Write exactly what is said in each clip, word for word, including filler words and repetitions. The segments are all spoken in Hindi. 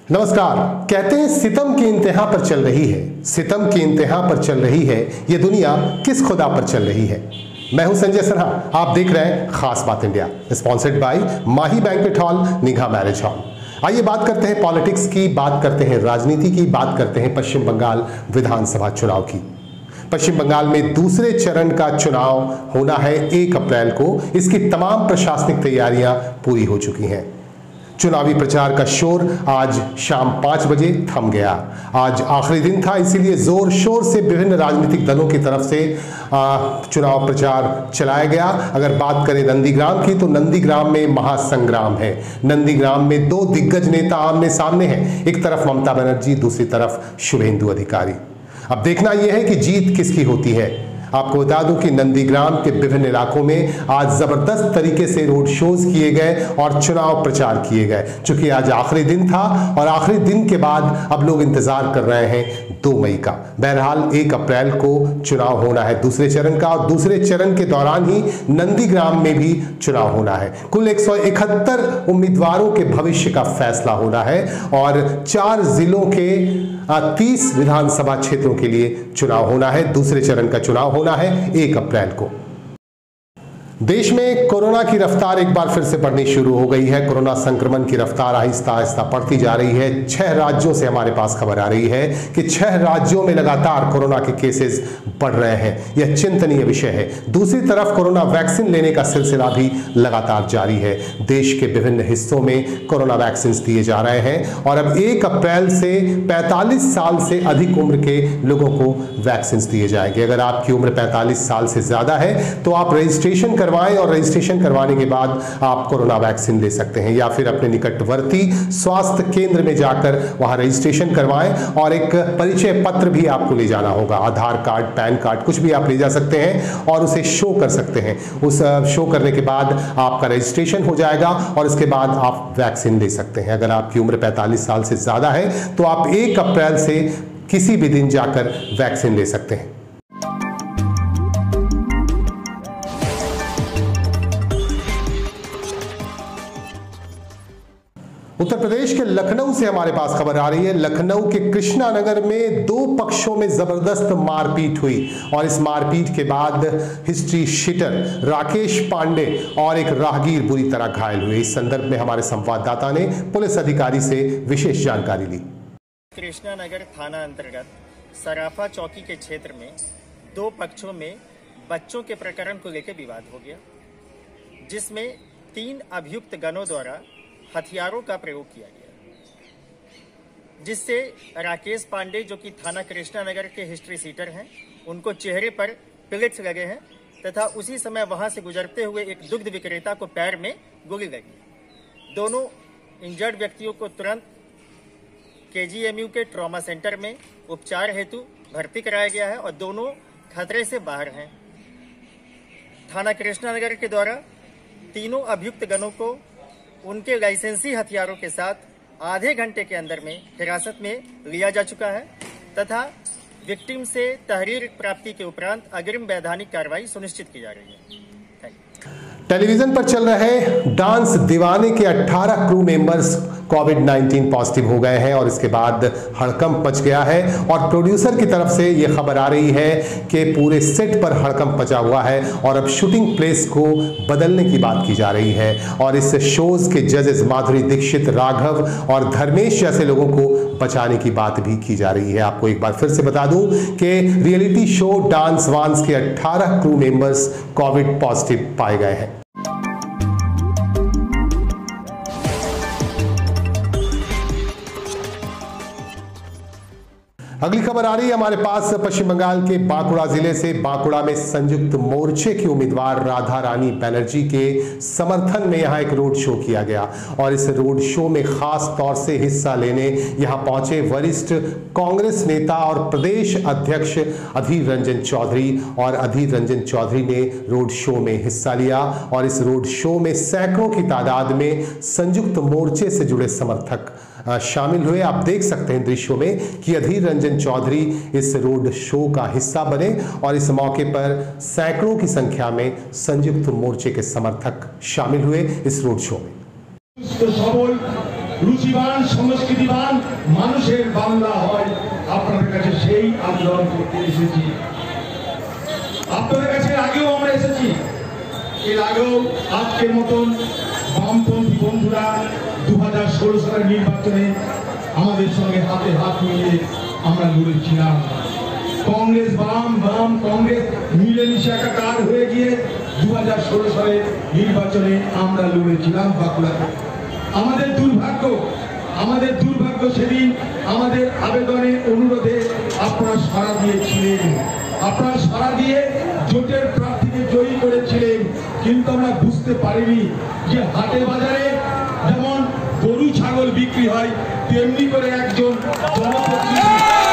नमस्कार। कहते हैं सितम की इंतहा पर चल रही है, सितम की इंतहा पर चल रही है, ये दुनिया किस खुदा पर चल रही है। मैं हूं संजय सिन्हा, आप देख रहे हैं खास बात India, sponsored by Mahi banquet hall, Nigah marriage hall. आइए बात करते हैं पॉलिटिक्स की, बात करते हैं राजनीति की, बात करते हैं पश्चिम बंगाल विधानसभा चुनाव की। पश्चिम बंगाल में दूसरे चरण का चुनाव होना है एक अप्रैल को। इसकी तमाम प्रशासनिक तैयारियां पूरी हो चुकी हैं। चुनावी प्रचार का शोर आज शाम पांच बजे थम गया। आज आखिरी दिन था, इसीलिए जोर शोर से विभिन्न राजनीतिक दलों की तरफ से चुनाव प्रचार चलाया गया। अगर बात करें नंदीग्राम की, तो नंदीग्राम में महासंग्राम है। नंदीग्राम में दो दिग्गज नेता आमने सामने हैं, एक तरफ ममता बनर्जी, दूसरी तरफ शुभेंदु अधिकारी। अब देखना यह है कि जीत किसकी होती है। आपको बता दूं कि नंदीग्राम के विभिन्न इलाकों में आज जबरदस्त तरीके से रोड शोज किए गए और चुनाव प्रचार किए गए। चूंकि आज आखिरी दिन था और आखिरी दिन के बाद अब लोग इंतजार कर रहे हैं दो मई का। बहरहाल एक अप्रैल को चुनाव होना है दूसरे चरण का, और दूसरे चरण के दौरान ही नंदीग्राम में भी चुनाव होना है। कुल एक सौ इकहत्तर उम्मीदवारों के भविष्य का फैसला होना है और चार जिलों के तीस विधानसभा क्षेत्रों के लिए चुनाव होना है। दूसरे चरण का चुनाव होना है एक अप्रैल को। देश में कोरोना की रफ्तार एक बार फिर से बढ़नी शुरू हो गई है। कोरोना संक्रमण की रफ्तार आहिस्ता आहिस्ता बढ़ती जा रही है। छह राज्यों से हमारे पास खबर आ रही है कि छह राज्यों में लगातार कोरोना के केसेस बढ़ रहे हैं। यह चिंतनीय विषय है। दूसरी तरफ कोरोना वैक्सीन लेने का सिलसिला भी लगातार जारी है। देश के विभिन्न हिस्सों में कोरोना वैक्सीन दिए जा रहे हैं और अब एक अप्रैल से पैंतालीस साल से अधिक उम्र के लोगों को वैक्सीन दिए जाएंगे। अगर आपकी उम्र पैंतालीस साल से ज्यादा है तो आप रजिस्ट्रेशन करवाएं और रजिस्ट्रेशन करवाने के बाद आप कोरोना वैक्सीन ले सकते हैं, या फिर अपने निकटवर्ती स्वास्थ्य केंद्र में जाकर वहां रजिस्ट्रेशन करवाएं और एक परिचय पत्र भी आपको ले जाना होगा। आधार कार्ड, पैन कार्ड, कुछ भी आप ले जा सकते हैं और उसे शो कर सकते हैं। उस शो करने के बाद आपका रजिस्ट्रेशन हो जाएगा और इसके बाद आप वैक्सीन ले सकते हैं। अगर आपकी उम्र पैंतालीस साल से ज्यादा है तो आप एक अप्रैल से किसी भी दिन जाकर वैक्सीन ले सकते हैं। उत्तर प्रदेश के लखनऊ से हमारे पास खबर आ रही है। लखनऊ के कृष्णा नगर में दो पक्षों में जबरदस्त मारपीट हुई और इस मारपीट के बाद हिस्ट्री शीटर राकेश पांडे और एक राहगीर बुरी तरह घायल हुए। इस संदर्भ में हमारे संवाददाता ने पुलिस अधिकारी से विशेष जानकारी ली। कृष्णा नगर थाना अंतर्गत सराफा चौकी के क्षेत्र में दो पक्षों में बच्चों के प्रकरण को लेकर विवाद हो गया, जिसमें तीन अभियुक्त गणों द्वारा हथियारों का प्रयोग किया गया, जिससे राकेश पांडे जो कि थाना कृष्णा नगर के हिस्ट्री सीटर हैं, उनको चेहरे पर पिलेट्स लगे हैं तथा उसी समय वहां से गुजरते हुए एक दुग्ध विक्रेता को पैर में गोली लगी। दोनों इंजर्ड व्यक्तियों को तुरंत केजीएमयू के ट्रॉमा सेंटर में उपचार हेतु भर्ती कराया गया है और दोनों खतरे से बाहर हैं। थाना कृष्णा नगर के द्वारा तीनों अभियुक्त गणों को उनके लाइसेंसी हथियारों के साथ आधे घंटे के अंदर में हिरासत में लिया जा चुका है तथा विक्टिम से तहरीर प्राप्ति के उपरांत अग्रिम वैधानिक कार्रवाई सुनिश्चित की जा रही है। टेलीविजन पर चल रहे डांस दीवाने के अठारह crew members covid nineteen positive हो गए हैं और इसके बाद हड़कंप मच गया है और प्रोड्यूसर की तरफ से यह खबर आ रही है कि पूरे सेट पर हड़कंप मचा हुआ है और अब शूटिंग प्लेस को बदलने की बात की जा रही है। और इस शोज के जजेस माधुरी दीक्षित, राघव और धर्मेश जैसे लोगों को बचाने की बात भी की जा रही है। आपको एक बार फिर से बता दूं कि रियलिटी शो डांस वांस के अठारह क्रू मेंबर्स कोविड पॉजिटिव पाए गए हैं। अगली खबर आ रही है हमारे पास पश्चिम बंगाल के बांकुड़ा जिले से। बांकुड़ा में संयुक्त मोर्चे की उम्मीदवार राधा रानी बनर्जी के समर्थन में यहां एक रोड शो किया गया और इस रोड शो में खास तौर से हिस्सा लेने यहां पहुंचे वरिष्ठ कांग्रेस नेता और प्रदेश अध्यक्ष अधीर रंजन चौधरी। और अधीर रंजन चौधरी ने रोड शो में हिस्सा लिया और इस रोड शो में सैकड़ों की तादाद में संयुक्त मोर्चे से जुड़े समर्थक शामिल हुए। आप देख सकते हैं दृश्यों में कि अधीर रंजन चौधरी इस रोड शो का हिस्सा बने और इस मौके पर सैकड़ों की संख्या में संयुक्त मोर्चे के समर्थक शामिल हुए इस रोड शो में। রুচিবান সংস্কৃতিবান মানুষের বাংলা হয়, আপনাদের কাছে সেই আন্দোলন করতে এসেছি। আপনাদের কাছে আগেও আমরা এসেছি, এর আগেও আজকের মতন বামপন্থী বন্ধুরা দু হাজার ষোলো সালের নির্বাচনে আমাদের সঙ্গে হাতে হাত মিলিয়ে আমরা লড়েছিলাম। কংগ্রেস বাম বাম কংগ্রেস মিলেমিশে একাকার হয়ে গিয়ে দু হাজার ষোলো সালের নির্বাচনে আমরা লড়েছিলাম বাঁকুড়াতে। আমাদের দুর্ভাগ্য আমাদের দুর্ভাগ্য সেদিন আমাদের আবেদনে অনুরোধে আপনারা সাড়া দিয়েছিলেন, আপনারা সাড়া দিয়ে জোটের প্রার্থীকে জয়ী করেছিলেন। কিন্তু আমরা বুঝতে পারিনি যে হাটে বাজারে যেমন গরু ছাগল বিক্রি হয় তেমনি করে একজন জনপ্রতিনিধি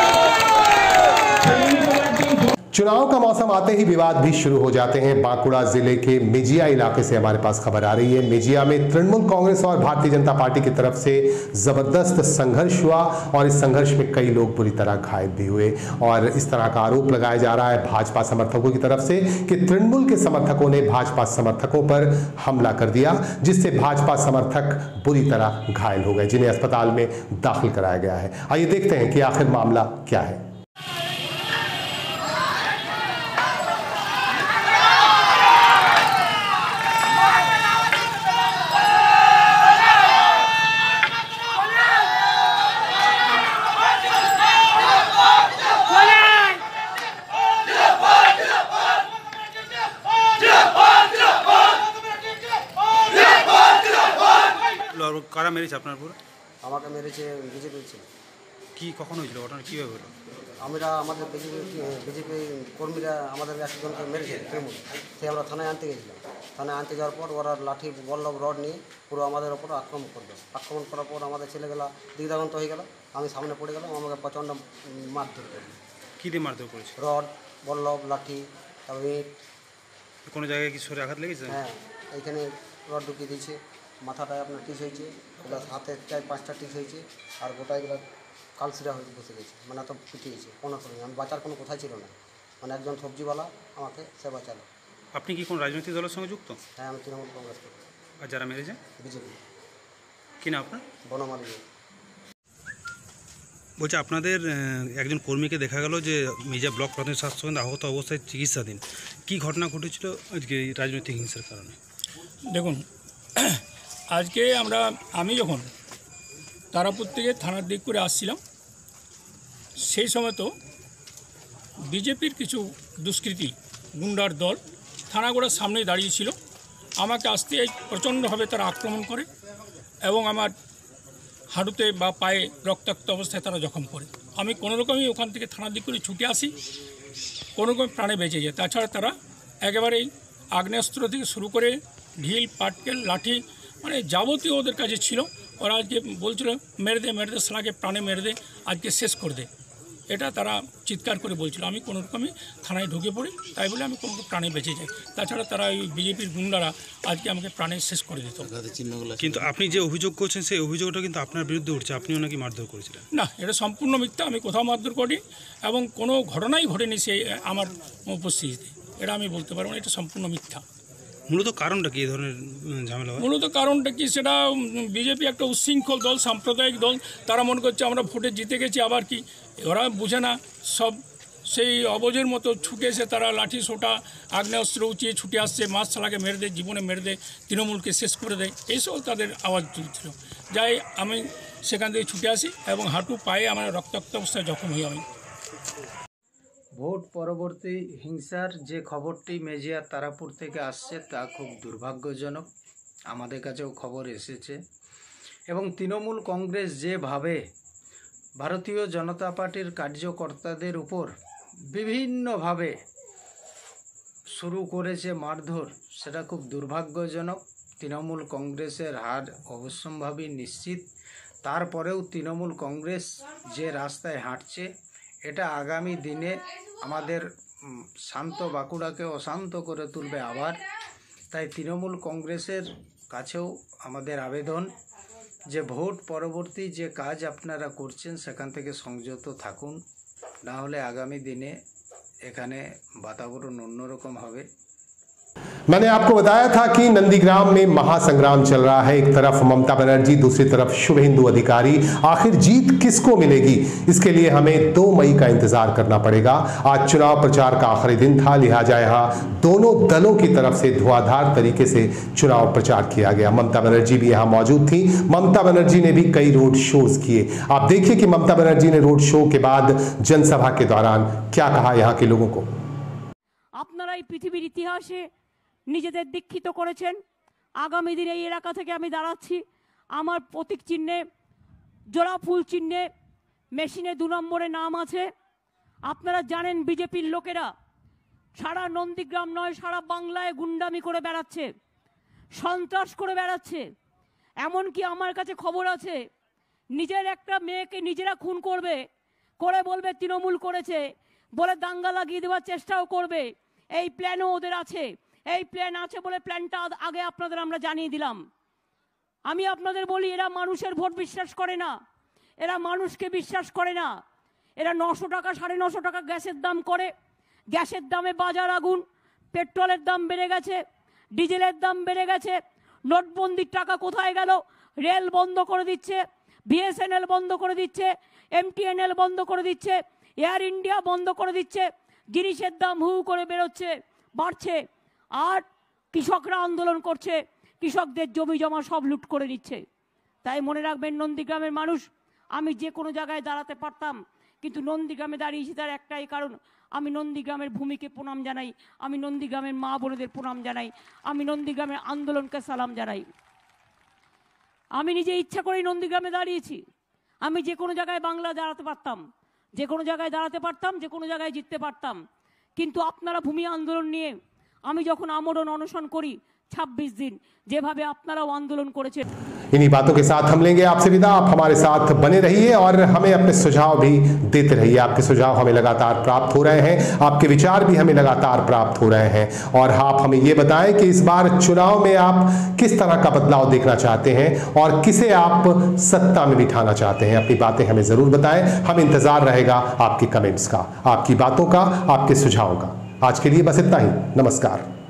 चुनाव का मौसम आते ही विवाद भी शुरू हो जाते हैं। बांकुड़ा जिले के मेजिया इलाके से हमारे पास खबर आ रही है। मेजिया में तृणमूल कांग्रेस और भारतीय जनता पार्टी की तरफ से जबरदस्त संघर्ष हुआ और इस संघर्ष में कई लोग बुरी तरह घायल भी हुए और इस तरह का आरोप लगाया जा रहा है भाजपा समर्थकों की तरफ से कि तृणमूल के समर्थकों ने भाजपा समर्थकों पर हमला कर दिया, जिससे भाजपा समर्थक बुरी तरह घायल हो गए, जिन्हें अस्पताल में दाखिल कराया गया है। आइए देखते हैं कि आखिर मामला क्या है। কারা মেরেছে আপনার পুরো? আমাকে মেরেছে বিজেপি ছিল। কি কখন হয়েছিল ঘটনা, কীভাবে হলো? আমরা আমাদের বিজেপি বিজেপি কর্মীরা আমাদের একজনকে মেরেছে তৃণমূল, সে আমরা থানায় আনতে গেছিলাম। থানায় আনতে যাওয়ার পর ওরা লাঠি বল্লভ রড নিয়ে পুরো আমাদের ওপর আক্রমণ করলো। আক্রমণ করার পর আমাদের ছেলেগুলা দিগদাগন্ত হয়ে গেল, আমি সামনে পড়ে গেলাম, আমাকে প্রচণ্ড মারধর করলো। কী দিয়ে মারধর করেছে? রড বল্লভ লাঠি তারপর ইট। কোনো জায়গায় কি সরে আঘাত লেগেছে? হ্যাঁ, এইখানে রড ঢুকিয়ে দিয়েছে, মাথাটায় আপনার টিস হয়েছে, প্লাস হাতে চার পাঁচটা টিস হয়েছে, আর গোটা এগুলো কালসিরা হয়ে বসে গেছে, মানে এত পিটিয়েছে কোনো তো আমি বাঁচার কোনো কোথায় ছিল না। মানে একজন সবজিওয়ালা আমাকে সে বাঁচালো। আপনি কি কোন রাজনৈতিক দলের সঙ্গে যুক্ত? হ্যাঁ, আমি তৃণমূল কংগ্রেস করি। আর যারা মেরেছে? বিজেপি। কি না আপনার? বনমালী। বলছে আপনাদের একজন কর্মীকে দেখা গেল যে মেজিয়া ব্লক প্রাথমিক স্বাস্থ্যকেন্দ্রে আহত অবস্থায় চিকিৎসাধীন। কি ঘটনা ঘটেছিল আজকে এই রাজনৈতিক হিংসার কারণে? দেখুন, আজকে আমরা আমি যখন তারাপুর থেকে থানার দিক করে আসছিলাম, সেই সময় তো বিজেপির কিছু দুষ্কৃতী গুন্ডার দল থানাগোড়ার সামনেই দাঁড়িয়েছিল। আমাকে আসতে প্রচণ্ডভাবে তারা আক্রমণ করে এবং আমার হাঁটুতে বা পায়ে রক্তাক্ত অবস্থায় তারা জখম করে। আমি কোনোরকমই ওখান থেকে থানার দিক করে ছুটে আসি, কোনোরকম প্রাণে বেঁচে যায়। তাছাড়া তারা একেবারেই আগ্নেয়াস্ত্র থেকে শুরু করে ঢিল পাটকেল লাঠি মানে যাবতীয় ওদের কাছে ছিল। ওরা আজকে বলছিল মেরে দে মেরে দে সালাকে প্রাণে মেরে দে, আজকে শেষ করে দে, এটা তারা চিৎকার করে বলছিল। আমি কোনো রকমই থানায় ঢুকে পড়ি, তাই বলে আমি কোনো প্রাণে বেঁচে যাই। তাছাড়া তারা এই বিজেপির গুন্ডারা আজকে আমাকে প্রাণে শেষ করে দিত। কিন্তু আপনি যে অভিযোগ করছেন সেই অভিযোগটা কিন্তু আপনার বিরুদ্ধে উঠছে, আপনিও নাকি মারধর করেছিলেন? না, এটা সম্পূর্ণ মিথ্যা। আমি কোথাও মারধর করি এবং কোনো ঘটনাই ঘটেনি সেই আমার উপস্থিতিতে, এটা আমি বলতে পারবো না, এটা সম্পূর্ণ মিথ্যা। মূলত কারণটা কি এই ধরনের ঝামেলা? মূলত কারণটা কি, সেটা বিজেপি একটা উচ্ছৃঙ্খল দল, সাম্প্রদায়িক দল। তারা মনে করছে আমরা ভোটে জিতে গেছি, আবার কি ওরা বুঝে না, সব সেই অবজের মতো ছুটে এসে তারা লাঠি সোটা আগ্নেয়াস্ত্র উঁচিয়ে ছুটে আসছে, মাছ ছালাকে মেরে দেয়, জীবনে মেরে দেয়, তৃণমূলকে শেষ করে দেয়, এইসব তাদের আওয়াজ তুলছিল। যাই আমি সেখান থেকে ছুটে আসি এবং হাঁটু পায়ে আমার রক্তাক্ত অবস্থায় জখম হই আমি। ভোট পরবর্তী হিংসার যে খবরটি মেজিয়া তারাপুর থেকে আসছে তা খুব দুর্ভাগ্যজনক। আমাদের কাছেও খবর এসেছে এবং তৃণমূল কংগ্রেস যেভাবে ভারতীয় জনতা পার্টির কার্যকর্তাদের উপর বিভিন্নভাবে শুরু করেছে মারধর, সেটা খুব দুর্ভাগ্যজনক। তৃণমূল কংগ্রেসের হার অবশ্যম্ভাবী নিশ্চিত। তারপরেও তৃণমূল কংগ্রেস যে রাস্তায় হাঁটছে, এটা আগামী দিনে আমাদের শান্ত বাঁকুড়াকে অশান্ত করে তুলবে আবার। তাই তৃণমূল কংগ্রেসের কাছেও আমাদের আবেদন যে ভোট পরবর্তী যে কাজ আপনারা করছেন সেখান থেকে সংযত থাকুন, না হলে আগামী দিনে এখানে বাতাবরণ অন্যরকম হবে। मैंने आपको बताया था कि नंदीग्राम में महासंग्राम चल रहा है। एक तरफ ममता बनर्जी, दूसरी तरफ शुभेंदु अधिकारी। आखिर जीत किसको मिलेगी, इसके लिए हमें दो मई का इंतजार करना पड़ेगा। आज चुनाव प्रचार का आखिरी दिन था, लिहाजा यहां दोनों दलों की तरफ से धुआंधार तरीके से चुनाव प्रचार किया गया। ममता बनर्जी भी यहां मौजूद थी। ममता बनर्जी ने भी कई रोड शोज किए। आप देखिए कि ममता बनर्जी ने रोड शो के बाद जनसभा के दौरान क्या कहा यहां के लोगों को। আপনারা এই পৃথিবীর ইতিহাসে নিজেদের দীক্ষিত করেছেন। আগামী দিনে এই এলাকা থেকে আমি দাঁড়াচ্ছি, আমার প্রতীক চিহ্নে জোড়া ফুল চিহ্নে মেশিনে দু নম্বরে নাম আছে। আপনারা জানেন বিজেপির লোকেরা সারা নন্দীগ্রাম নয় সারা বাংলায় গুন্ডামি করে বেড়াচ্ছে, সন্ত্রাস করে বেড়াচ্ছে। এমনকি আমার কাছে খবর আছে নিজের একটা মেয়েকে নিজেরা খুন করবে, করে বলবে তৃণমূল করেছে, বলে দাঙ্গা লাগিয়ে দেওয়ার চেষ্টাও করবে। এই প্ল্যানও ওদের আছে। এই প্ল্যান আছে বলে প্ল্যানটা আগে আপনাদের আমরা জানিয়ে দিলাম। আমি আপনাদের বলি এরা মানুষের ভোট বিশ্বাস করে না, এরা মানুষকে বিশ্বাস করে না। এরা নশো টাকা সাড়ে নশো টাকা গ্যাসের দাম করে, গ্যাসের দামে বাজার আগুন, পেট্রোলের দাম বেড়ে গেছে, ডিজেলের দাম বেড়ে গেছে। নোটবন্দির টাকা কোথায় গেল? রেল বন্ধ করে দিচ্ছে, বিএসএনএল বন্ধ করে দিচ্ছে, এমটিএনএল বন্ধ করে দিচ্ছে, এয়ার ইন্ডিয়া বন্ধ করে দিচ্ছে। জিনিসের দাম হু করে বেরোচ্ছে, বাড়ছে। আর কৃষকরা আন্দোলন করছে, কৃষকদের জমি জমা সব লুট করে নিচ্ছে। তাই মনে রাখবেন নন্দীগ্রামের মানুষ, আমি যে কোনো জায়গায় দাঁড়াতে পারতাম, কিন্তু নন্দীগ্রামে দাঁড়িয়েছি তার একটাই কারণ, আমি নন্দীগ্রামের ভূমিকে প্রণাম জানাই, আমি নন্দীগ্রামের মা বোনেদের প্রণাম জানাই, আমি নন্দীগ্রামের আন্দোলনকে সালাম জানাই। আমি নিজে ইচ্ছা করেই নন্দীগ্রামে দাঁড়িয়েছি। আমি যে কোনো জায়গায় বাংলা দাঁড়াতে পারতাম, যে কোনো জায়গায় দাঁড়াতে পারতাম, যে কোনো জায়গায় জিততে পারতাম, কিন্তু আপনারা ভূমি আন্দোলন নিয়ে আমি যখন আমরণ অনশন করি ছাব্বিশ দিন, যেভাবে আপনারাও আন্দোলন করেছেন। इन्हीं बातों के साथ हम लेंगे आपसे विदा। आप हमारे साथ बने रहिए और हमें अपने सुझाव भी देते रहिए। आपके सुझाव हमें लगातार प्राप्त हो रहे हैं, आपके विचार भी हमें लगातार प्राप्त हो रहे हैं। और आप हमें ये बताएं कि इस बार चुनाव में आप किस तरह का बदलाव देखना चाहते हैं और किसे आप सत्ता में बिठाना चाहते हैं। अपनी बातें हमें जरूर बताएं, हम इंतजार रहेगा आपके कमेंट्स का, आपकी बातों का, आपके सुझावों का। आज के लिए बस इतना ही। नमस्कार।